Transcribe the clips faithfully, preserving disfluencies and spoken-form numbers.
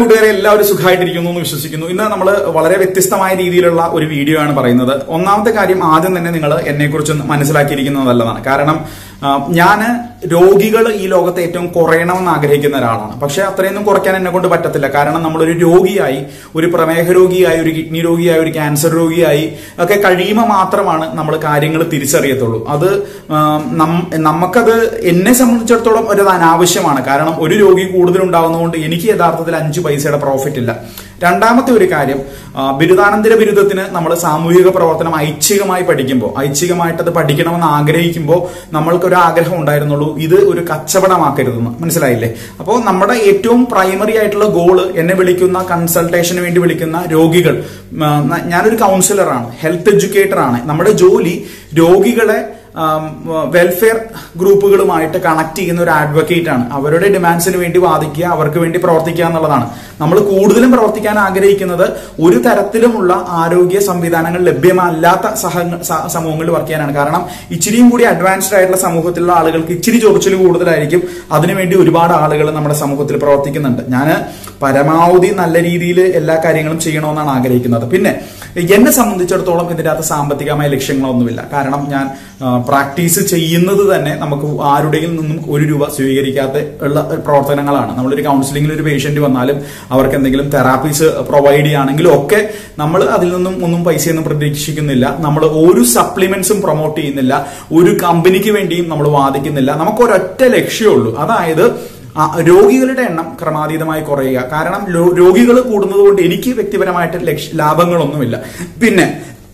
കൂട്ടുകാരെ എല്ലാവരും സുഖമായിട്ടിരിക്കുന്നു എന്ന് വിശ്വസിക്കുന്നു. ഇന്ന് നമ്മൾ വളരെ വ്യത്യസ്തമായ രീതിയിലുള്ള ഒരു വീഡിയോ ആണ് പറയുന്നത്. ഒന്നാമത്തെ കാര്യം, ആദ്യം തന്നെ നിങ്ങൾ എന്നെക്കുറിച്ച് മനസ്സിലാക്കിയിരിക്കുന്നത് നല്ലതാണ്. കാരണം ഞാൻ രോഗികൾ ഈ ലോകത്ത് ഏറ്റവും കുറയണമെന്ന് ആഗ്രഹിക്കുന്ന ഒരാളാണ്. പക്ഷെ അത്രയൊന്നും കുറയ്ക്കാൻ എന്നെ കൊണ്ട് പറ്റത്തില്ല. കാരണം നമ്മളൊരു രോഗിയായി, ഒരു പ്രമേഹ രോഗിയായി, ഒരു കിഡ്നി രോഗിയായി, ഒരു ക്യാൻസർ രോഗിയായി ഒക്കെ കഴിയുമ്പോൾ മാത്രമാണ് നമ്മൾ കാര്യങ്ങൾ തിരിച്ചറിയത്തുള്ളൂ. അത് നമുക്കത് എന്നെ സംബന്ധിച്ചിടത്തോളം ഒരു അനാവശ്യമാണ്. കാരണം ഒരു രോഗി കൂടുതൽ ഉണ്ടാകുന്നതുകൊണ്ട് എനിക്ക് യഥാർത്ഥത്തിൽ അഞ്ചു പൈസയുടെ പ്രോഫിറ്റ് ഇല്ല. രണ്ടാമത്തെ ഒരു കാര്യം, ബിരുദാനന്തര ബിരുദത്തിന് നമ്മൾ സാമൂഹിക പ്രവർത്തനം ഐച്ഛികമായി പഠിക്കുമ്പോൾ, ഐച്ഛികമായിട്ട് അത് പഠിക്കണമെന്ന് ആഗ്രഹിക്കുമ്പോൾ നമ്മൾക്കൊരു ആഗ്രഹം ഉണ്ടായിരുന്നുള്ളൂ, ഇത് ഒരു കച്ചവടമാക്കരുതെന്ന്. മനസ്സിലായില്ലേ? അപ്പോൾ നമ്മുടെ ഏറ്റവും പ്രൈമറി ആയിട്ടുള്ള ഗോള്, എന്നെ വിളിക്കുന്ന കൺസൾട്ടേഷന് വേണ്ടി വിളിക്കുന്ന രോഗികൾ, ഞാനൊരു കൗൺസിലറാണ്, ഹെൽത്ത് എഡ്യൂക്കേറ്റർ ആണ്. നമ്മുടെ ജോലി രോഗികളെ വെൽഫെയർ ഗ്രൂപ്പുകളുമായിട്ട് കണക്ട് ചെയ്യുന്ന ഒരു അഡ്വക്കേറ്റ് ആണ്. അവരുടെ ഡിമാൻഡ്സിന് വേണ്ടി വാദിക്കുക, അവർക്ക് വേണ്ടി പ്രവർത്തിക്കുക എന്നുള്ളതാണ്. നമ്മൾ കൂടുതലും പ്രവർത്തിക്കാൻ ആഗ്രഹിക്കുന്നത് ഒരു തരത്തിലുമുള്ള ആരോഗ്യ സംവിധാനങ്ങൾ ലഭ്യമല്ലാത്ത സമൂഹങ്ങളിൽ വർക്ക് ചെയ്യാനാണ്. കാരണം ഇച്ചിരിയും കൂടി അഡ്വാൻസ്ഡ് ആയിട്ടുള്ള സമൂഹത്തിലുള്ള ആളുകൾക്ക് ഇച്ചിരി ചൊറിച്ചിൽ കൂടുതലായിരിക്കും. അതിനുവേണ്ടി ഒരുപാട് ആളുകൾ നമ്മുടെ സമൂഹത്തിൽ പ്രവർത്തിക്കുന്നുണ്ട്. ഞാൻ പരമാവധി നല്ല രീതിയിൽ എല്ലാ കാര്യങ്ങളും ചെയ്യണമെന്നാണ് ആഗ്രഹിക്കുന്നത്. പിന്നെ എന്നെ സംബന്ധിച്ചിടത്തോളം ഇതിന്റെ അകത്ത് സാമ്പത്തികമായ ലക്ഷ്യങ്ങളൊന്നുമില്ല. കാരണം ഞാൻ പ്രാക്ടീസ് ചെയ്യുന്നത് തന്നെ നമുക്ക് ആരുടെയും നിന്നും ഒരു രൂപ സ്വീകരിക്കാത്ത ഉള്ള പ്രവർത്തനങ്ങളാണ്. നമ്മളൊരു കൗൺസിലിംഗിൽ ഒരു പേഷ്യന്റ് വന്നാലും അവർക്ക് എന്തെങ്കിലും തെറാപ്പീസ് പ്രൊവൈഡ് ചെയ്യുകയാണെങ്കിലും ഒക്കെ നമ്മൾ അതിൽ നിന്നും ഒന്നും പൈസയൊന്നും പ്രതീക്ഷിക്കുന്നില്ല. നമ്മൾ ഒരു സപ്ലിമെന്റ്സും പ്രൊമോട്ട് ചെയ്യുന്നില്ല, ഒരു കമ്പനിക്ക് വേണ്ടിയും നമ്മൾ വാദിക്കുന്നില്ല. നമുക്കൊരൊറ്റ ലക്ഷ്യമുള്ളൂ, അതായത് രോഗികളുടെ എണ്ണം ക്രമാതീതമായി കുറയുക. കാരണം രോഗികൾ കൂടുന്നത് കൊണ്ട് എനിക്ക് വ്യക്തിപരമായിട്ട് ലക്ഷ്യ ലാഭങ്ങളൊന്നുമില്ല. പിന്നെ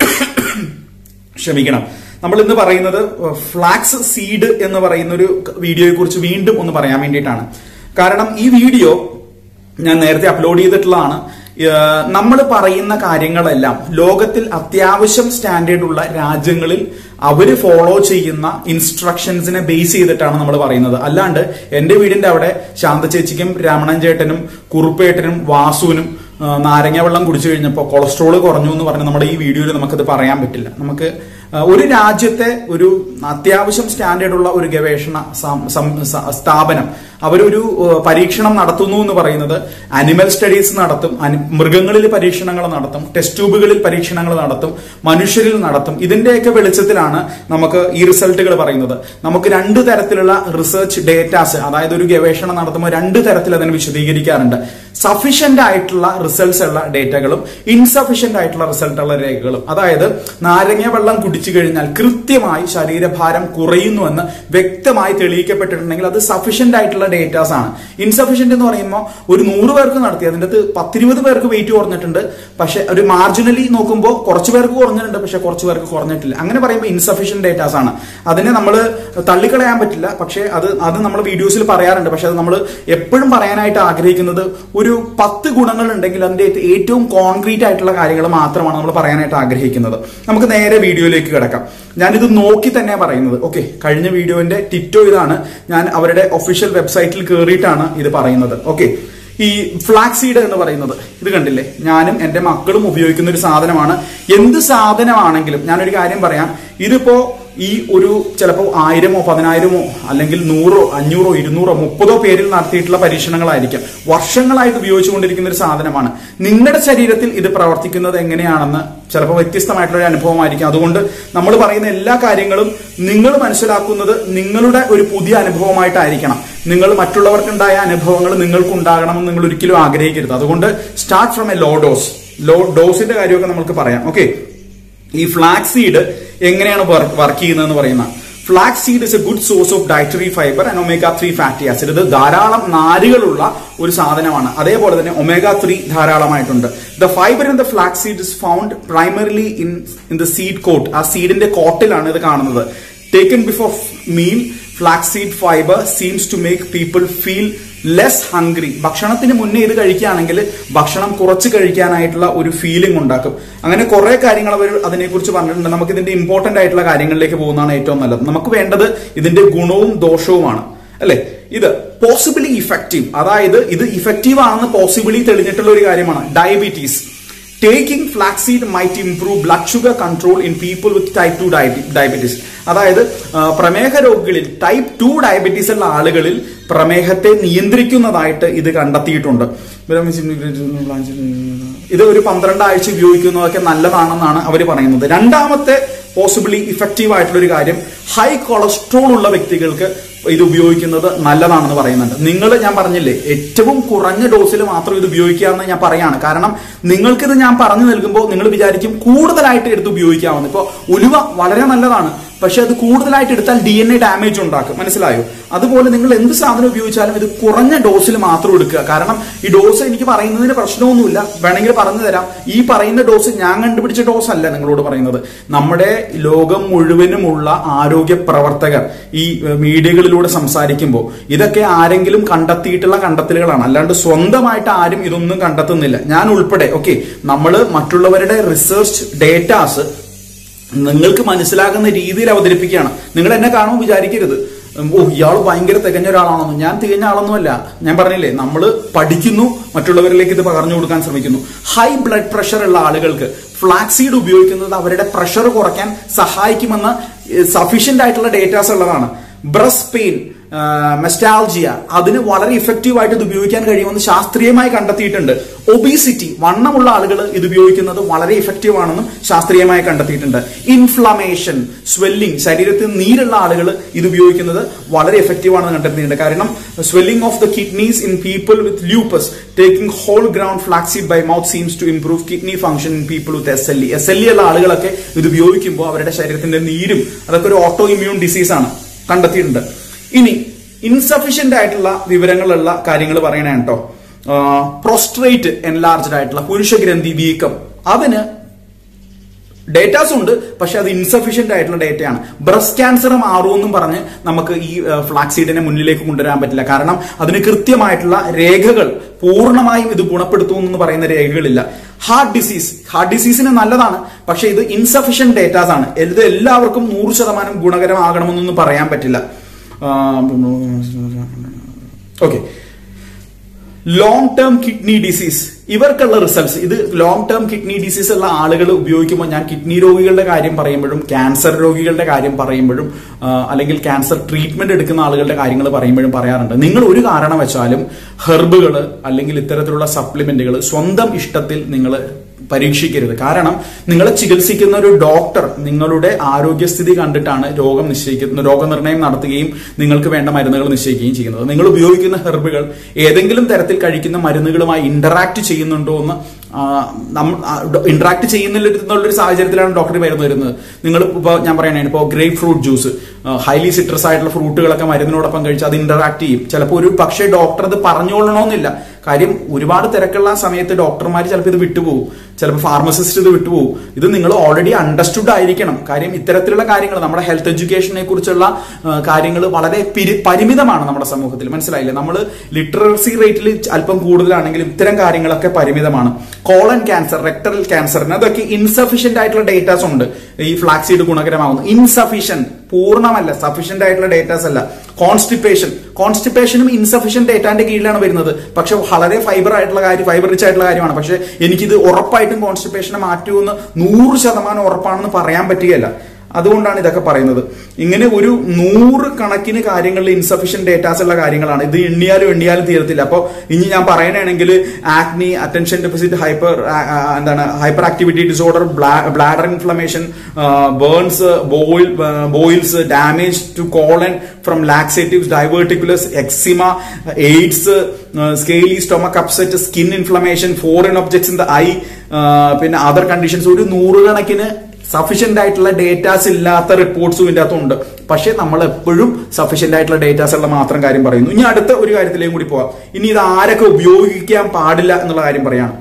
ക്ഷമിക്കണം, നമ്മൾ ഇന്ന് പറയുന്നത് ഫ്ലാക്സ് സീഡ് എന്ന് പറയുന്ന ഒരു വീഡിയോയെ കുറിച്ച് വീണ്ടും ഒന്ന് പറയാൻ വേണ്ടിയിട്ടാണ്. കാരണം ഈ വീഡിയോ ഞാൻ നേരത്തെ അപ്ലോഡ് ചെയ്തിട്ടുള്ളതാണ്. നമ്മൾ പറയുന്ന കാര്യങ്ങളെല്ലാം ലോകത്തിൽ അത്യാവശ്യം സ്റ്റാൻഡേർഡ് ഉള്ള രാജ്യങ്ങളിൽ അവര് ഫോളോ ചെയ്യുന്ന ഇൻസ്ട്രക്ഷൻസിനെ ബേസ് ചെയ്തിട്ടാണ് നമ്മൾ പറയുന്നത്. അല്ലാണ്ട് എന്റെ വീടിന്റെ അവിടെ ശാന്ത ചേച്ചിക്കും രമണൻ ചേട്ടനും കുറുപ്പേട്ടനും വാസുവിനും നാരങ്ങ വെള്ളം കുടിച്ചു കഴിഞ്ഞപ്പോൾ കൊളസ്ട്രോൾ കുറഞ്ഞു എന്ന് പറഞ്ഞ് നമ്മുടെ ഈ വീഡിയോയിൽ നമുക്കത് പറയാൻ പറ്റില്ല. നമുക്ക് ഒരു രാജ്യത്തെ ഒരു അത്യാവശ്യം സ്റ്റാൻഡേർഡ് ഉള്ള ഒരു ഗവേഷണ സ്ഥാപനം അവരൊരു പരീക്ഷണം നടത്തുന്നു എന്ന് പറയുന്നത് അനിമൽ സ്റ്റഡീസ് നടത്തും, മൃഗങ്ങളിൽ പരീക്ഷണങ്ങൾ നടത്തും, ടെസ്റ്റ് ട്യൂബുകളിൽ പരീക്ഷണങ്ങൾ നടത്തും, മനുഷ്യരിൽ നടത്തും. ഇതിന്റെയൊക്കെ വെളിച്ചത്തിലാണ് നമുക്ക് ഈ റിസൾട്ടുകൾ പറയുന്നത്. നമുക്ക് രണ്ട് തരത്തിലുള്ള റിസർച്ച് ഡേറ്റാസ്, അതായത് ഒരു ഗവേഷണം നടത്തുമ്പോൾ രണ്ട് തരത്തിൽ അതിനെ വിശദീകരിക്കാറുണ്ട്. സഫീഷ്യന്റ് ആയിട്ടുള്ള റിസൾട്ട്സ് ഉള്ള ഡേറ്റകളും ഇൻസഫീഷ്യന്റ് ആയിട്ടുള്ള റിസൾട്ട് ഉള്ള രേഖകളും. അതായത് നാരങ്ങ വെള്ളം കുടിച്ചു കഴിഞ്ഞാൽ കൃത്യമായി ശരീരഭാരം കുറയുന്നുവെന്ന് വ്യക്തമായി തെളിയിക്കപ്പെട്ടിട്ടുണ്ടെങ്കിൽ അത് സഫീഷ്യന്റ് ആയിട്ടുള്ള ഡേറ്റാസ് ആണ്. ഇൻസഫീഷ്യന്റ് എന്ന് പറയുമ്പോൾ ഒരു നൂറ് പേർക്ക് നടത്തി അതിന്റെ അകത്ത് പത്തിരുപത് പേർക്ക് വെയിറ്റ് കുറഞ്ഞിട്ടുണ്ട്, പക്ഷെ ഒരു മാർജിനലി നോക്കുമ്പോൾ കുറച്ച് പേർക്ക് കുറഞ്ഞിട്ടുണ്ട്, പക്ഷെ കുറച്ച് പേർക്ക് കുറഞ്ഞിട്ടില്ല. അങ്ങനെ പറയുമ്പോൾ ഇൻസഫീഷ്യന്റ് ഡേറ്റാസ് ആണ്. അതിനെ നമ്മൾ തള്ളിക്കളയാൻ പറ്റില്ല. പക്ഷെ അത് അത് നമ്മൾ വീഡിയോസിൽ പറയാറുണ്ട്. പക്ഷെ അത് നമ്മൾ എപ്പോഴും പറയാനായിട്ട് ആഗ്രഹിക്കുന്നത് ഒരു പത്ത് ഗുണങ്ങൾ ഉണ്ടെങ്കിൽ അതിന്റെ ഏറ്റവും കോൺക്രീറ്റ് ആയിട്ടുള്ള കാര്യങ്ങൾ മാത്രമാണ് നമ്മൾ പറയാനായിട്ട് ആഗ്രഹിക്കുന്നത്. നമുക്ക് നേരെ വീഡിയോയിലേക്ക് കിടക്കാം. ഞാനിത് നോക്കി തന്നെ പറയുന്നത്. ഓക്കെ, കഴിഞ്ഞ വീഡിയോന്റെ ടിറ്റോ ഇതാണ്. ഞാൻ അവരുടെ ഒഫീഷ്യൽ വെബ്സൈറ്റിൽ കയറിയിട്ടാണ് ഇത് പറയുന്നത്. ഓക്കെ, ഈ ഫ്ലാക്സീഡ് എന്ന് പറയുന്നത് ഇത് കണ്ടില്ലേ, ഞാനും എന്റെ മക്കളും ഉപയോഗിക്കുന്ന ഒരു സാധനമാണ്. എന്ത് സാധനമാണെങ്കിലും ഞാനൊരു കാര്യം പറയാം, ഇതിപ്പോ ഈ ഒരു ചിലപ്പോൾ ആയിരമോ പതിനായിരമോ അല്ലെങ്കിൽ നൂറോ അഞ്ഞൂറോ ഇരുന്നൂറോ മുപ്പതോ പേരിൽ നടത്തിയിട്ടുള്ള പരീക്ഷണങ്ങളായിരിക്കും. വർഷങ്ങളായിട്ട് ഉപയോഗിച്ചുകൊണ്ടിരിക്കുന്ന ഒരു സാധനമാണ്. നിങ്ങളുടെ ശരീരത്തിൽ ഇത് പ്രവർത്തിക്കുന്നത് എങ്ങനെയാണെന്ന് ചിലപ്പോൾ വ്യത്യസ്തമായിട്ടുള്ള ഒരു അനുഭവമായിരിക്കും. അതുകൊണ്ട് നമ്മൾ പറയുന്ന എല്ലാ കാര്യങ്ങളും നിങ്ങൾ മനസ്സിലാക്കുന്നത് നിങ്ങളുടെ ഒരു പുതിയ അനുഭവമായിട്ടായിരിക്കണം. നിങ്ങൾ മറ്റുള്ളവർക്കുണ്ടായ അനുഭവങ്ങൾ നിങ്ങൾക്ക് ഉണ്ടാകണമെന്ന് നിങ്ങൾ ഒരിക്കലും ആഗ്രഹിക്കരുത്. അതുകൊണ്ട് start from a low dose. Low ഡോസിന്റെ കാര്യമൊക്കെ നമുക്ക് പറയാം. ഓക്കെ, ഈ ഫ്ലാക്സ് സീഡ് എങ്ങനെയാണ് വർക്ക് ചെയ്യുന്നതെന്ന് പറയുന്ന, flax seed is a good source of dietary fibre and omega three fatty acid. ഇത് ധാരാളം നാരുകളുള്ള ഒരു സാധനമാണ്. അതേപോലെ തന്നെ ഒമേഗ ത്രീ ധാരാളമായിട്ടുണ്ട്. The fibre in the flax seed is found primarily in in the seed coat. ആ സീഡിന്റെ കോട്ടിലാണ് ഇത് കാണുന്നത്. Taken before meal, flaxseed fibre seems to make people feel less hungry. ഭക്ഷണത്തിന് മുന്നേ ഇത് കഴിക്കുകയാണെങ്കിൽ ഭക്ഷണം കുറച്ച് കഴിക്കാനായിട്ടുള്ള ഒരു ഫീലിംഗ് ഉണ്ടാക്കും. അങ്ങനെ കുറെ കാര്യങ്ങൾ അവർ അതിനെക്കുറിച്ച് പറഞ്ഞിട്ടുണ്ട്. നമുക്ക് ഇതിന്റെ ഇമ്പോർട്ടന്റ് ആയിട്ടുള്ള കാര്യങ്ങളിലേക്ക് പോകുന്നതാണ് ഏറ്റവും നല്ലത്. നമുക്ക് വേണ്ടത് ഇതിന്റെ ഗുണവും ദോഷവുമാണ്, അല്ലെ? ഇത് പോസിബിളി ഇഫക്റ്റീവ്, അതായത് ഇത് ഇഫക്റ്റീവ് ആണെന്ന് പോസിബിളി തെളിഞ്ഞിട്ടുള്ള ഒരു കാര്യമാണ്. Diabetes, taking flaxseed might improve blood sugar control in people with type two diabetes. അതായത് പ്രമേഹ രോഗികളിൽ ടൈപ്പ് ടു ഡയബറ്റീസ് ഉള്ള ആളുകളിൽ പ്രമേഹത്തെ നിയന്ത്രിക്കുന്നതായിട്ട് ഇത് കണ്ടെത്തിയിട്ടുണ്ട്. ഇത് ഒരു പന്ത്രണ്ട് ആഴ്ച ഉപയോഗിക്കുന്നതൊക്കെ നല്ലതാണെന്നാണ് അവർ പറയുന്നത്. രണ്ടാമത്തെ പോസിബിളി ഇഫക്റ്റീവ് ആയിട്ടുള്ള ഒരു കാര്യം, ഹൈ കൊളസ്ട്രോൾ ഉള്ള വ്യക്തികൾക്ക് ഇത് ഉപയോഗിക്കുന്നത് നല്ലതാണെന്ന് പറയുന്നുണ്ട്. നിങ്ങൾ ഞാൻ പറഞ്ഞില്ലേ ഏറ്റവും കുറഞ്ഞ ഡോസിൽ മാത്രം ഇത് ഉപയോഗിക്കാമെന്ന് ഞാൻ പറയാണ്. കാരണം നിങ്ങൾക്കിത് ഞാൻ പറഞ്ഞു നൽകുമ്പോൾ നിങ്ങൾ വിചാരിക്കും കൂടുതലായിട്ട് എടുത്ത് ഉപയോഗിക്കാമെന്ന്. ഇപ്പോൾ ഉലുവ വളരെ നല്ലതാണ്, പക്ഷെ അത് കൂടുതലായിട്ട് എടുത്താൽ ഡി എൻ എ ഡാമേജ് ഉണ്ടാക്കും, മനസ്സിലായോ? അതുപോലെ നിങ്ങൾ എന്ത് സാധനം ഉപയോഗിച്ചാലും ഇത് കുറഞ്ഞ ഡോസിൽ മാത്രം എടുക്കുക. കാരണം ഈ ഡോസ് എനിക്ക് പറയുന്നതിന് പ്രശ്നമൊന്നുമില്ല, വേണമെങ്കിൽ പറഞ്ഞു തരാം. ഈ പറയുന്ന ഡോസ് ഞാൻ കണ്ടുപിടിച്ച ഡോസ് അല്ല നിങ്ങളോട് പറയുന്നത്. നമ്മുടെ ലോകം മുഴുവനുമുള്ള ആരോഗ്യ പ്രവർത്തകർ ഈ മീഡിയകളിലൂടെ സംസാരിക്കുമ്പോൾ ഇതൊക്കെ ആരെങ്കിലും കണ്ടെത്തിയിട്ടുള്ള കണ്ടെത്തലുകളാണ്, അല്ലാണ്ട് സ്വന്തമായിട്ട് ആരും ഇതൊന്നും കണ്ടെത്തുന്നില്ല, ഞാൻ ഉൾപ്പെടെ. ഓക്കെ, നമ്മൾ മറ്റുള്ളവരുടെ റിസർച്ച് ഡേറ്റാസ് നിങ്ങൾക്ക് മനസ്സിലാകുന്ന രീതിയിൽ അവതരിപ്പിക്കുകയാണ്. നിങ്ങൾ എന്നെ കാണുമ്പോൾ വിചാരിക്കരുത് ഓ ഇയാൾ ഭയങ്കര തികഞ്ഞ ഒരാളാണെന്ന്. ഞാൻ തികഞ്ഞ ആളൊന്നുമല്ല. ഞാൻ പറഞ്ഞില്ലേ, നമ്മൾ പഠിക്കുന്നു, മറ്റുള്ളവരിലേക്ക് ഇത് പകർന്നു കൊടുക്കാൻ ശ്രമിക്കുന്നു. ഹൈ ബ്ലഡ് പ്രഷർ ഉള്ള ആളുകൾക്ക് ഫ്ലാക്സീഡ് ഉപയോഗിക്കുന്നത് അവരുടെ പ്രഷർ കുറയ്ക്കാൻ സഹായിക്കുമെന്ന് സഫീഷ്യന്റ് ആയിട്ടുള്ള ഡേറ്റാസ് ഉള്ളതാണ്. ബ്രസ്റ്റ് പെയിൻ, മെസ്റ്റാൾജിയ, അതിന് വളരെ ഇഫക്റ്റീവ് ആയിട്ട് ഇത് ഉപയോഗിക്കാൻ കഴിയുമെന്ന് ശാസ്ത്രീയമായി കണ്ടെത്തിയിട്ടുണ്ട്. ഒബീസിറ്റി, വണ്ണമുള്ള ആളുകൾ ഇത് ഉപയോഗിക്കുന്നത് വളരെ ഇഫക്റ്റീവ് ആണെന്നും ശാസ്ത്രീയമായി കണ്ടെത്തിയിട്ടുണ്ട്. ഇൻഫ്ലമേഷൻ, സ്വെല്ലിംഗ്, ശരീരത്തിൽ നീരുള്ള ആളുകൾ ഇത് ഉപയോഗിക്കുന്നത് വളരെ എഫക്റ്റീവ് ആണെന്ന് കണ്ടെത്തിയിട്ടുണ്ട്. കാരണം swelling of the kidneys in people with lupus taking whole ground flaxseed by mouth seems to improve kidney function in people with S L E. S L E ഉള്ള ആളുകളൊക്കെ ഇത് ഉപയോഗിക്കുമ്പോൾ അവരുടെ ശരീരത്തിന്റെ നീരും അതൊക്കെ ഒരു ഓട്ടോ ഇമ്മ്യൂൺ ഡിസീസ് ആണ് കണ്ടെത്തിയിട്ടുണ്ട്. ഇനി ഇൻസഫിഷ്യന്റ് ആയിട്ടുള്ള വിവരങ്ങളുള്ള കാര്യങ്ങൾ പറയണേ കേട്ടോ. പ്രോസ്ട്രേറ്റ് എൻലാർജ്ഡ് ആയിട്ടുള്ള പുരുഷഗ്രന്ഥി വീക്കം, അതിന് ഡേറ്റാസ് ഉണ്ട്, പക്ഷെ അത് ഇൻസഫിഷ്യന്റ് ആയിട്ടുള്ള ഡേറ്റയാണ്. ബ്രസ്റ്റ് ക്യാൻസർ മാറുമെന്നും പറഞ്ഞ് നമുക്ക് ഈ ഫ്ലാക്സീഡിനെ മുന്നിലേക്ക് കൊണ്ടുവരാൻ പറ്റില്ല. കാരണം അതിന് കൃത്യമായിട്ടുള്ള രേഖകൾ, പൂർണ്ണമായും ഇത് ഗുണപ്പെടുത്തുമെന്ന് പറയുന്ന രേഖകളില്ല. ഹാർട്ട് ഡിസീസ്, ഹാർട്ട് ഡിസീസിന് നല്ലതാണ്, പക്ഷെ ഇത് ഇൻസഫിഷ്യന്റ് ഡേറ്റാസ് ആണ്. ഇത് എല്ലാവർക്കും നൂറ് ശതമാനം ഗുണകരമാകണമെന്നൊന്നും പറയാൻ പറ്റില്ല. Okay, long term kidney disease, ഇവർക്കുള്ള റിസൾട്ട്സ്, ഇത് ലോങ് ടേം കിഡ്നി ഡിസീസ് ഉള്ള ആളുകൾ ഉപയോഗിക്കുമ്പോൾ ഞാൻ കിഡ്നി രോഗികളുടെ കാര്യം പറയുമ്പോഴും ക്യാൻസർ രോഗികളുടെ കാര്യം പറയുമ്പോഴും അല്ലെങ്കിൽ ക്യാൻസർ ട്രീറ്റ്മെന്റ് എടുക്കുന്ന ആളുകളുടെ കാര്യങ്ങൾ പറയുമ്പോഴും പറയാറുണ്ട്, നിങ്ങൾ ഒരു കാരണം വെച്ചാലും ഹെർബുകൾ അല്ലെങ്കിൽ ഇത്തരത്തിലുള്ള സപ്ലിമെന്റുകൾ സ്വന്തം ഇഷ്ടത്തിൽ നിങ്ങൾ പരീക്ഷിക്കരുത്. കാരണം നിങ്ങളെ ചികിത്സിക്കുന്ന ഒരു ഡോക്ടർ നിങ്ങളുടെ ആരോഗ്യസ്ഥിതി കണ്ടിട്ടാണ് രോഗം നിശ്ചയിക്കുന്നത്, രോഗനിർണയം നടത്തുകയും നിങ്ങൾക്ക് വേണ്ട മരുന്നുകൾ നിശ്ചയിക്കുകയും ചെയ്യുന്നത്. നിങ്ങൾ ഉപയോഗിക്കുന്ന ഹെർബുകൾ ഏതെങ്കിലും തരത്തിൽ കഴിക്കുന്ന മരുന്നുകളുമായി ഇന്ററാക്ട് ചെയ്യുന്നുണ്ടോ എന്ന് ഇന്ററാക്ട് ചെയ്യുന്നുള്ളൊരു സാഹചര്യത്തിലാണ് ഡോക്ടർ മരുന്ന് വരുന്നത്. നിങ്ങൾ ഇപ്പോൾ ഞാൻ പറയണേ, ഇപ്പോൾ grapefruit juice, highly citrus ആയിട്ടുള്ള ഫ്രൂട്ടുകളൊക്കെ മരുന്നിനോടൊപ്പം കഴിച്ച് അത് ഇന്ററാക്ട് ചെയ്യും. ചിലപ്പോൾ ഒരു പക്ഷേ ഡോക്ടർ അത് പറഞ്ഞുകൊള്ളണമെന്നില്ല. കാര്യം ഒരുപാട് തിരക്കുള്ള സമയത്ത് ഡോക്ടർമാർ ചിലപ്പോൾ ഇത് വിട്ടുപോകും, ചിലപ്പോൾ ഫാർമസിസ്റ്റ് ഇത് വിട്ടുപോകും. ഇത് നിങ്ങൾ ഓൾറെഡി അണ്ടർസ്റ്റുഡ് ആയിരിക്കണം. കാര്യം ഇത്തരത്തിലുള്ള കാര്യങ്ങൾ, നമ്മുടെ ഹെൽത്ത് എഡ്യൂക്കേഷനെ കുറിച്ചുള്ള കാര്യങ്ങൾ വളരെ പരിമിതമാണ് നമ്മുടെ സമൂഹത്തിൽ, മനസ്സിലായില്ലേ? നമ്മൾ ലിറ്ററസി റേറ്റിൽ അല്പം കൂടുതലാണെങ്കിലും ഇത്തരം കാര്യങ്ങളൊക്കെ പരിമിതമാണ്. കോളൻ ക്യാൻസർ, റെക്ടൽ ക്യാൻസറിന് അതൊക്കെ ഇൻസഫിഷ്യന്റ് ആയിട്ടുള്ള ഡേറ്റാസ് ഉണ്ട്. ഈ ഫ്ലാക്സീഡ് ഗുണകരമാകുന്നു. ഇൻസഫിഷ്യന്റ്, പൂർണ്ണമല്ല, സഫീഷ്യന്റ് ആയിട്ടുള്ള ഡേറ്റാസ് അല്ല. കോൺസ്റ്റിപ്പേഷൻ, കോൺസ്റ്റിപ്പേഷനും ഇൻസഫിഷ്യന്റ് ഡേറ്റാന്റെ കീഴിലാണ് വരുന്നത്. പക്ഷെ വളരെ ഫൈബർ ആയിട്ടുള്ള കാര്യം, ഫൈബർ റിച്ച് ആയിട്ടുള്ള കാര്യമാണ്. പക്ഷെ എനിക്കിത് ഉറപ്പായിട്ടും കോൺസ്റ്റിപ്പേഷനെ മാറ്റുമെന്ന് നൂറ് ശതമാനം ഉറപ്പാണെന്ന് പറയാൻ പറ്റുകയല്ല. അതുകൊണ്ടാണ് ഇതൊക്കെ പറയുന്നത്. ഇങ്ങനെ ഒരു നൂറ് കണക്കിന് കാര്യങ്ങളിൽ ഇൻസഫിഷ്യന്റ് ഡേറ്റാസ് ഉള്ള കാര്യങ്ങളാണ്. ഇത് എണ്ണിയാലും എണ്ണിയാലും തീരത്തില്ല. അപ്പോൾ ഇനി ഞാൻ പറയണമെങ്കിൽ ആക്നി, അറ്റൻഷൻ ഡെഫിസിറ്റ് ഹൈപ്പർ എന്താണ് hyper activity disorder, bladder inflammation, burns, boil boils, damage to colon from laxatives, diverticulosis, eczema, AIDS, scaly stomach upset, skin inflammation, foreign objects in the eye, പിന്നെ അതർ കണ്ടീഷൻസ്, ഒരു നൂറുകണക്കിന് sufficient ആയിട്ടുള്ള datas ഇല്ലാത്ത റിപ്പോർട്ട്സും ഇതിന്റെ അകത്തുണ്ട്. പക്ഷെ നമ്മൾ എപ്പോഴും സഫീഷ്യന്റ് ആയിട്ടുള്ള ഡേറ്റാസ് ഉള്ള മാത്രം കാര്യം പറയുന്നു. ഇനി അടുത്ത ഒരു കാര്യത്തിലേക്കും കൂടി പോവാം. ഇനി ഇത് ആരൊക്കെ ഉപയോഗിക്കാൻ പാടില്ല എന്നുള്ള കാര്യം പറയാണ്.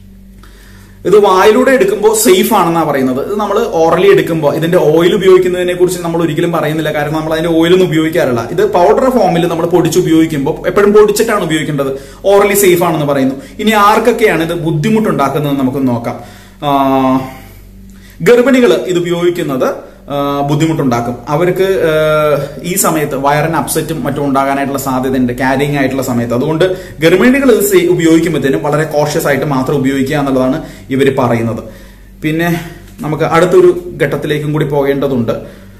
ഇത് വായിലൂടെ എടുക്കുമ്പോൾ സേഫ് ആണെന്നാണ് പറയുന്നത്. ഇത് നമ്മൾ ഓറലി എടുക്കുമ്പോൾ ഇതിന്റെ ഓയിൽ ഉപയോഗിക്കുന്നതിനെ കുറിച്ച് നമ്മൾ ഒരിക്കലും പറയുന്നില്ല. കാരണം നമ്മൾ അതിന്റെ ഓയിലൊന്നും ഉപയോഗിക്കാറില്ല. ഇത് പൗഡർ ഫോമിൽ നമ്മൾ പൊടിച്ച് ഉപയോഗിക്കുമ്പോൾ എപ്പോഴും പൊടിച്ചിട്ടാണ് ഉപയോഗിക്കേണ്ടത്. ഓറലി സേഫ് ആണെന്ന് പറയുന്നു. ഇനി ആർക്കൊക്കെയാണ് ഇത് ബുദ്ധിമുട്ടുണ്ടാക്കുന്നത് നമുക്ക് നോക്കാം. ഗർഭിണികൾ ഇത് ഉപയോഗിക്കുന്നത് ബുദ്ധിമുട്ടുണ്ടാക്കും. അവർക്ക് ഈ സമയത്ത് വയറിന് അപ്സെറ്റും മറ്റും ഉണ്ടാകാനായിട്ടുള്ള സാധ്യതയുണ്ട് ക്യാരിങ് ആയിട്ടുള്ള സമയത്ത്. അതുകൊണ്ട് ഗർഭിണികൾ ഇത് ഉപയോഗിക്കുമ്പോഴത്തേനും വളരെ കോഷ്യസ് ആയിട്ട് മാത്രം ഉപയോഗിക്കുക എന്നുള്ളതാണ് ഇവർ പറയുന്നത്. പിന്നെ നമുക്ക് അടുത്തൊരു ഘട്ടത്തിലേക്കും കൂടി പോകേണ്ടതുണ്ട്.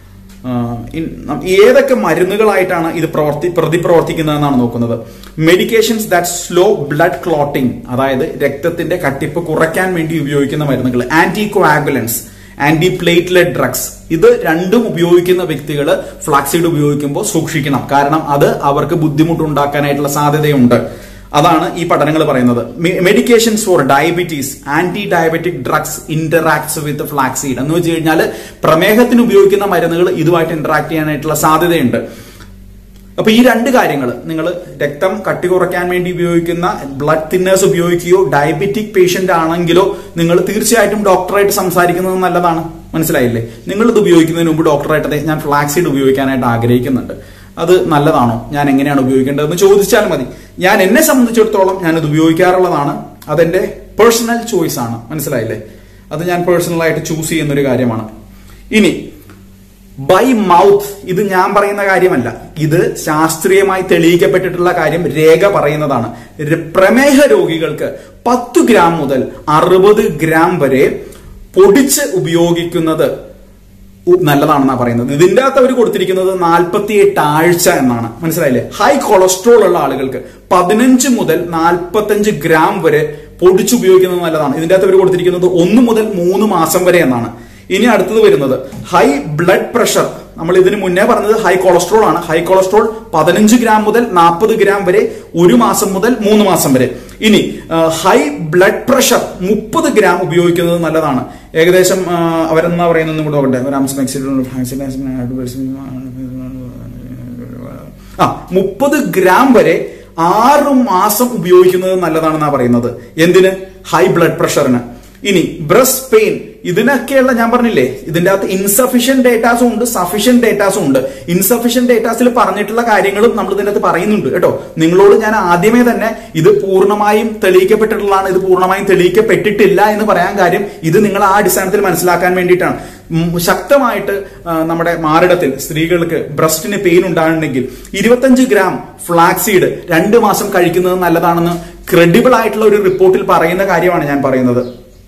ഏതൊക്കെ മരുന്നുകളായിട്ടാണ് ഇത് പ്രവർത്തി പ്രതിപ്രവർത്തിക്കുന്നതെന്നാണ് നോക്കുന്നത്. Medications that slow blood clotting, അതായത് രക്തത്തിന്റെ കട്ടിപ്പ് കുറയ്ക്കാൻ വേണ്ടി ഉപയോഗിക്കുന്ന മരുന്നുകൾ. Anti coagulants, anti platelet drugs, ഇത് രണ്ടും ഉപയോഗിക്കുന്ന വ്യക്തികൾ ഫ്ലാക്സീഡ് ഉപയോഗിക്കുമ്പോൾ സൂക്ഷിക്കണം. കാരണം അത് അവർക്ക് ബുദ്ധിമുട്ടുണ്ടാക്കാനായിട്ടുള്ള സാധ്യതയുണ്ട്. അതാണ് ഈ പഠനങ്ങൾ പറയുന്നത്. Medications for diabetes, anti diabetic drugs interacts with flaxseed എന്ന് വെച്ച് കഴിഞ്ഞാൽ പ്രമേഹത്തിന് ഉപയോഗിക്കുന്ന മരുന്നുകൾ ഇതുമായിട്ട് ഇന്ററാക്ട് ചെയ്യാനായിട്ടുള്ള സാധ്യതയുണ്ട്. അപ്പൊ ഈ രണ്ട് കാര്യങ്ങൾ, നിങ്ങൾ രക്തം കട്ടി കുറയ്ക്കാൻ വേണ്ടി ഉപയോഗിക്കുന്ന ബ്ലഡ് തിന്നേഴ്സ് ഉപയോഗിക്കുകയോ ഡയബറ്റിക് പേഷ്യന്റ് ആണെങ്കിലോ നിങ്ങൾ തീർച്ചയായിട്ടും ഡോക്ടറായിട്ട് സംസാരിക്കുന്നത് നല്ലതാണ്. മനസ്സിലായില്ലേ? നിങ്ങൾ ഇത് ഉപയോഗിക്കുന്നതിന് മുമ്പ് ഡോക്ടറായിട്ട് ഞാൻ ഫ്ലാക്സീഡ് ഉപയോഗിക്കാനായിട്ട് ആഗ്രഹിക്കുന്നുണ്ട്, അത് നല്ലതാണോ, ഞാൻ എങ്ങനെയാണ് ഉപയോഗിക്കേണ്ടതെന്ന് ചോദിച്ചാൽ മതി. ഞാൻ എന്നെ സംബന്ധിച്ചിടത്തോളം ഞാനത് ഉപയോഗിക്കാറുള്ളതാണ്. അതെന്റെ പേഴ്സണൽ ചോയ്സ് ആണ്. മനസ്സിലായില്ലേ? അത് ഞാൻ പേഴ്സണലായിട്ട് ചൂസ് ചെയ്യുന്ന ഒരു കാര്യമാണ്. ഇനി ബൈ മൗത്ത്, ഇത് ഞാൻ പറയുന്ന കാര്യമല്ല, ഇത് ശാസ്ത്രീയമായി തെളിയിക്കപ്പെട്ടിട്ടുള്ള കാര്യം, രേഖ പറയുന്നതാണ്. പ്രമേഹ രോഗികൾക്ക് പത്ത് ഗ്രാം മുതൽ അറുപത് ഗ്രാം വരെ പൊടിച്ച് ഉപയോഗിക്കുന്നത് നല്ലതാണെന്നാണ് പറയുന്നത്. ഇതിന്റെ അകത്ത് അവർ കൊടുത്തിരിക്കുന്നത് നാൽപ്പത്തിയെട്ട് ആഴ്ച എന്നാണ്. മനസ്സിലായില്ലേ? ഹൈ കൊളസ്ട്രോൾ ഉള്ള ആളുകൾക്ക് പതിനഞ്ച് മുതൽ നാൽപ്പത്തഞ്ച് ഗ്രാം വരെ പൊടിച്ചുപയോഗിക്കുന്നത് നല്ലതാണ്. ഇതിന്റെ അകത്ത് അവർ കൊടുത്തിരിക്കുന്നത് ഒന്ന് മുതൽ മൂന്ന് മാസം വരെ എന്നാണ്. ഇനി അടുത്തത് വരുന്നത് ഹൈ ബ്ലഡ് പ്രഷർ. നമ്മൾ ഇതിന് മുന്നേ പറഞ്ഞത് ഹൈ കൊളസ്ട്രോൾ ആണ്. ഹൈ കൊളസ്ട്രോൾ പതിനഞ്ച് ഗ്രാം മുതൽ നാൽപ്പത് ഗ്രാം വരെ ഒരു മാസം മുതൽ മൂന്ന് മാസം വരെ. ഇനി ഹൈ ബ്ലഡ് പ്രഷർ മുപ്പത് ഗ്രാം ഉപയോഗിക്കുന്നത് നല്ലതാണ്. ഏകദേശം അവരെന്നാ പറയുന്നത് കൂടെ നോക്കട്ടെ. ആ മുപ്പത് ഗ്രാം വരെ ആറ് മാസം ഉപയോഗിക്കുന്നത് നല്ലതാണെന്നാ പറയുന്നത്. എന്തിന്? ഹൈ ബ്ലഡ് പ്രഷറിന്. ഇനി ബ്രസ്റ്റ് പെയിൻ, ഇതിനൊക്കെയുള്ള ഞാൻ പറഞ്ഞില്ലേ, ഇതിന്റെ അകത്ത് ഇൻസഫിഷ്യന്റ് ഡേറ്റാസും ഉണ്ട്, സഫിഷ്യന്റ് ഡേറ്റാസും ഉണ്ട്. ഇൻസഫിഷ്യന്റ് ഡേറ്റാസിൽ പറഞ്ഞിട്ടുള്ള കാര്യങ്ങളും നമ്മൾ ഇതിന്റെ അകത്ത് പറയുന്നുണ്ട് കേട്ടോ. നിങ്ങളോട് ഞാൻ ആദ്യമേ തന്നെ ഇത് പൂർണ്ണമായും തെളിയിക്കപ്പെട്ടിട്ടുള്ളതാണ്, ഇത് പൂർണ്ണമായും തെളിയിക്കപ്പെട്ടിട്ടില്ല എന്ന് പറയാൻ കാര്യം ഇത് നിങ്ങൾ ആ അടിസ്ഥാനത്തിൽ മനസ്സിലാക്കാൻ വേണ്ടിയിട്ടാണ്. ശക്തമായിട്ട് നമ്മുടെ മാറിടത്തിൽ സ്ത്രീകൾക്ക് ബ്രസ്റ്റിന് പെയിൻ ഉണ്ടാകുന്നെങ്കിൽ ഇരുപത്തഞ്ച് ഗ്രാം ഫ്ലാക്സീഡ് രണ്ട് മാസം കഴിക്കുന്നത് നല്ലതാണെന്ന് ക്രെഡിബിൾ ആയിട്ടുള്ള ഒരു റിപ്പോർട്ടിൽ പറയുന്ന കാര്യമാണ് ഞാൻ പറയുന്നത്.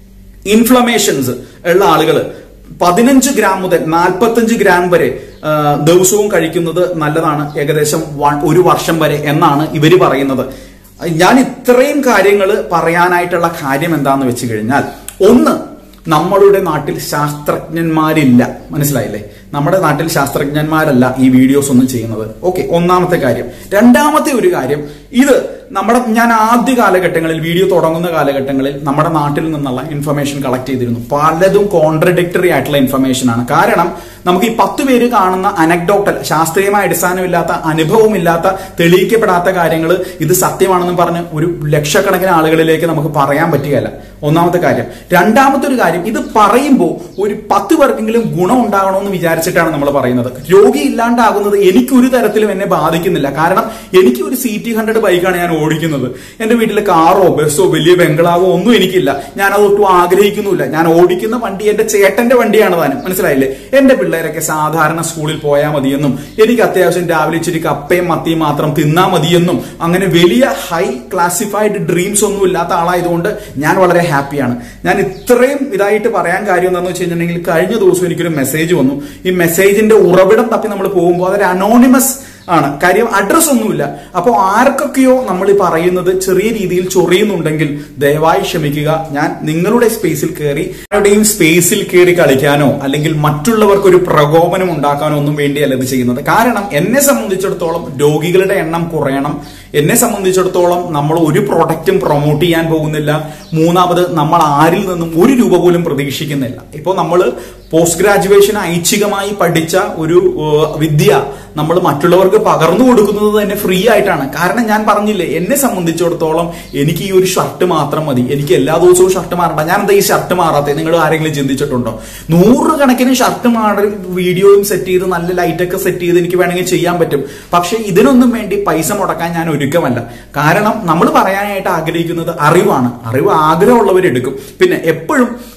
ഇൻഫ്ലമേഷൻസ് ഉള്ള ആളുകൾ പതിനഞ്ച് ഗ്രാം മുതൽ നാൽപ്പത്തഞ്ച് ഗ്രാം വരെ ദിവസവും കഴിക്കുന്നത് നല്ലതാണ്, ഏകദേശം ഒരു വർഷം വരെ എന്നാണ് ഇവര് പറയുന്നത്. ഞാൻ ഇത്രയും കാര്യങ്ങൾ പറയാനായിട്ടുള്ള കാര്യം എന്താന്ന് വെച്ച് കഴിഞ്ഞാൽ, ഒന്ന്, നമ്മളുടെ നാട്ടിൽ ശാസ്ത്രജ്ഞന്മാരില്ല. മനസ്സിലായില്ലേ? നമ്മുടെ നാട്ടിൽ ശാസ്ത്രജ്ഞന്മാരല്ല ഈ വീഡിയോസ് ഒന്നും ചെയ്യുന്നത്. ഓക്കെ, ഒന്നാമത്തെ കാര്യം. രണ്ടാമത്തെ ഒരു കാര്യം, ഇത് നമ്മുടെ ഞാൻ ആദ്യ കാലഘട്ടങ്ങളിൽ വീഡിയോ തുടങ്ങുന്ന കാലഘട്ടങ്ങളിൽ നമ്മുടെ നാട്ടിൽ നിന്നുള്ള ഇൻഫർമേഷൻ കളക്ട് ചെയ്തിരുന്നു. പലതും കോൺട്രഡിക്ടറി ആയിട്ടുള്ള ഇൻഫർമേഷൻ ആണ്. കാരണം നമുക്ക് ഈ പത്ത് പേര് കാണുന്ന അനക്ഡോട്ടൽ, ശാസ്ത്രീയമായ അടിസ്ഥാനമില്ലാത്ത, അനുഭവമില്ലാത്ത, തെളിയിക്കപ്പെടാത്ത കാര്യങ്ങൾ ഇത് സത്യമാണെന്ന് പറഞ്ഞ് ഒരു ലക്ഷക്കണക്കിന് ആളുകളിലേക്ക് നമുക്ക് പറയാൻ പറ്റുകയല്ല. ഒന്നാമത്തെ കാര്യം. രണ്ടാമത്തെ ഒരു കാര്യം, ഇത് പറയുമ്പോൾ ഒരു പത്ത് പേർക്കെങ്കിലും ഗുണം ഉണ്ടാകണമെന്ന് വിചാരിച്ചിട്ടാണ് നമ്മൾ പറയുന്നത്. രോഗി ഇല്ലാണ്ടാകുന്നത് എനിക്കൊരു തരത്തിലും എന്നെ ബാധിക്കുന്നില്ല. കാരണം എനിക്ക് ഒരു സി ടി ഹൺഡ്രഡ് ബൈക്കാണ് ഞാൻ ഓടിക്കുന്നത്. എന്റെ വീട്ടിൽ കാറോ ബസ്സോ വലിയ ബംഗ്ലാവോ ഒന്നും എനിക്കില്ല. ഞാൻ അതൊട്ടും ആഗ്രഹിക്കുന്നില്ല. ഞാൻ ഓടിക്കുന്ന വണ്ടി എന്റെ ചേട്ടന്റെ വണ്ടിയാണ് താനും. മനസ്സിലായില്ലേ? എന്റെ പിള്ളേരൊക്കെ സാധാരണ സ്കൂളിൽ പോയാൽ മതിയെന്നും എനിക്ക് അത്യാവശ്യം രാവിലെ ഇച്ചിരി കപ്പയും മത്തിയും മാത്രം തിന്നാ മതിയെന്നും അങ്ങനെ വലിയ ഹൈ ക്ലാസിഫൈഡ് ഡ്രീംസ് ഒന്നും ഇല്ലാത്ത ആളായതുകൊണ്ട് ഞാൻ വളരെ ഹാപ്പിയാണ്. ഞാൻ ഇത്രയും ഇതായിട്ട് പറയാൻ കാര്യം എന്താണെന്ന് വെച്ച് കഴിഞ്ഞിട്ടുണ്ടെങ്കിൽ, കഴിഞ്ഞ ദിവസം എനിക്കൊരു മെസ്സേജ് വന്നു. ഈ മെസ്സേജിന്റെ ഉറവിടം തപ്പി നമ്മൾ പോകുമ്പോൾ അതൊരു അനോണിമസ് ആണ്. കാര്യം അഡ്രസ് ഒന്നുമില്ല. അപ്പോൾ ആർക്കൊക്കെയോ നമ്മൾ ഈ പറയുന്നത് ചെറിയ രീതിയിൽ ചൊറിയുന്നുണ്ടെങ്കിൽ ദയവായി ക്ഷമിക്കുക. ഞാൻ നിങ്ങളുടെ സ്പേസിൽ കയറി ആരുടെയും സ്പേസിൽ കയറി കളിക്കാനോ അല്ലെങ്കിൽ മറ്റുള്ളവർക്കൊരു പ്രകോപനം ഉണ്ടാക്കാനോ ഒന്നും വേണ്ടിയല്ല ഇത് ചെയ്യുന്നത്. കാരണം എന്നെ സംബന്ധിച്ചിടത്തോളം രോഗികളുടെ എണ്ണം കുറയണം. എന്നെ സംബന്ധിച്ചിടത്തോളം നമ്മൾ ഒരു പ്രോഡക്റ്റും പ്രൊമോട്ട് ചെയ്യാൻ പോകുന്നില്ല. മൂന്നാമത്, നമ്മൾ ആരിൽ നിന്നും ഒരു രൂപ പോലും പ്രതീക്ഷിക്കുന്നില്ല. ഇപ്പോൾ നമ്മൾ പോസ്റ്റ് ഗ്രാജുവേഷൻ ഐച്ഛികമായി പഠിച്ച ഒരു വിദ്യ നമ്മൾ മറ്റുള്ളവർക്ക് പകർന്നു കൊടുക്കുന്നത് തന്നെ ഫ്രീ ആയിട്ടാണ്. കാരണം ഞാൻ പറഞ്ഞില്ലേ, എന്നെ സംബന്ധിച്ചിടത്തോളം എനിക്ക് ഈ ഒരു ഷർട്ട് മാത്രം മതി. എനിക്ക് എല്ലാ ദിവസവും ഷർട്ട് മാറണ്ട. ഞാൻ എന്താ ഈ ഷർട്ട് മാറാത്തെ? നിങ്ങൾ ആരെങ്കിലും ചിന്തിച്ചിട്ടുണ്ടോ? നൂറുകണക്കിന് ഷർട്ട് മാറി വീഡിയോയും സെറ്റ് ചെയ്ത് നല്ല ലൈറ്റൊക്കെ സെറ്റ് ചെയ്ത് എനിക്ക് വേണമെങ്കിൽ ചെയ്യാൻ പറ്റും. പക്ഷെ ഇതിനൊന്നും വേണ്ടി പൈസ മുടക്കാൻ ഞാൻ ഒരുക്കമല്ല. കാരണം നമ്മൾ പറയാനായിട്ട് ആഗ്രഹിക്കുന്നത് അറിവാണ്. അറിവ് ആഗ്രഹമുള്ളവരെടുക്കും. പിന്നെ എപ്പോഴും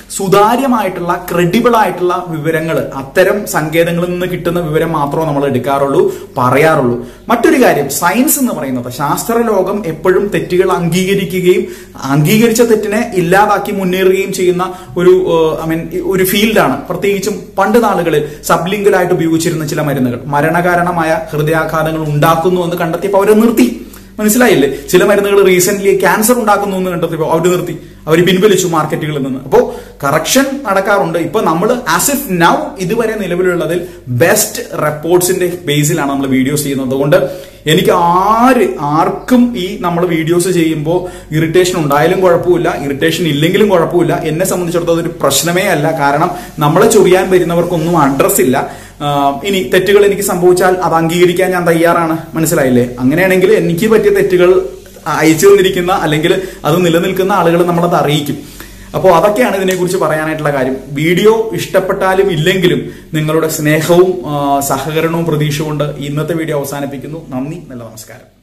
സുതാര്യമായിട്ടുള്ള ക്രെഡിബിൾ ആയിട്ടുള്ള വിവരങ്ങൾ, അത്തരം സങ്കേതങ്ങളിൽ നിന്ന് കിട്ടുന്ന വിവരം മാത്രമേ നമ്മൾ എടുക്കാറുള്ളൂ, പറയാറുള്ളൂ. മറ്റൊരു കാര്യം, സയൻസ് എന്ന് പറയുന്നത്, ശാസ്ത്രലോകം എപ്പോഴും തെറ്റുകൾ അംഗീകരിക്കുകയും അംഗീകരിച്ച തെറ്റിനെ ഇല്ലാതാക്കി മുന്നേറുകയും ചെയ്യുന്ന ഒരു ഐ മീൻ ഒരു ഫീൽഡാണ്. പ്രത്യേകിച്ചും പണ്ട് നാളുകളിൽ സബ്ലിംഗലായിട്ട് ഉപയോഗിച്ചിരുന്ന ചില മരുന്നുകൾ മരണകാരണമായ ഹൃദയാഘാതങ്ങൾ ഉണ്ടാക്കുന്നു എന്ന് കണ്ടെത്തിയപ്പോൾ അവരെ നിർത്തി. മനസ്സിലായില്ലേ? ചില മരുന്നുകൾ റീസെന്റ് ക്യാൻസർ ഉണ്ടാക്കുന്നു എന്ന് കണ്ടെത്തിയപ്പോൾ അവർ നിർത്തി, അവർ പിൻവലിച്ചു മാർക്കറ്റുകളിൽ നിന്ന്. അപ്പോൾ കറക്ഷൻ നടക്കാറുണ്ട്. ഇപ്പൊ നമ്മൾ ആസ് ഇഫ് നൗ ഇതുവരെ നിലവിലുള്ളതിൽ ബെസ്റ്റ് റിപ്പോർട്ട്സിന്റെ ബേസിലാണ് നമ്മൾ വീഡിയോസ് ചെയ്യുന്നത്. അതുകൊണ്ട് എനിക്ക് ആര് ആർക്കും ഈ നമ്മൾ വീഡിയോസ് ചെയ്യുമ്പോൾ ഇറിറ്റേഷൻ ഉണ്ടായാലും കുഴപ്പമില്ല, ഇറിറ്റേഷൻ ഇല്ലെങ്കിലും കുഴപ്പമില്ല. എന്നെ സംബന്ധിച്ചിടത്തോളം ഒരു പ്രശ്നമേ അല്ല. കാരണം നമ്മളെ ചൊറിയാൻ വരുന്നവർക്കൊന്നും അഡ്രസ് ഇല്ല. ഇനി തെറ്റുകൾ എനിക്ക് സംഭവിച്ചാൽ അത് അംഗീകരിക്കാൻ ഞാൻ തയ്യാറാണ്. മനസ്സിലായില്ലേ? അങ്ങനെയാണെങ്കിൽ എനിക്ക് പറ്റിയ തെറ്റുകൾ അയച്ചു തന്നിരിക്കുന്ന അല്ലെങ്കിൽ അത് നിലനിൽക്കുന്ന ആളുകൾ നമ്മളത് അറിയിക്കും. അപ്പോൾ അതൊക്കെയാണ് ഇതിനെക്കുറിച്ച് പറയാനായിട്ടുള്ള കാര്യം. വീഡിയോ ഇഷ്ടപ്പെട്ടാലും ഇല്ലെങ്കിലും നിങ്ങളുടെ സ്നേഹവും സഹകരണവും പ്രതീക്ഷ കൊണ്ട് ഇന്നത്തെ വീഡിയോ അവസാനിപ്പിക്കുന്നു. നന്ദി, നല്ല നമസ്കാരം.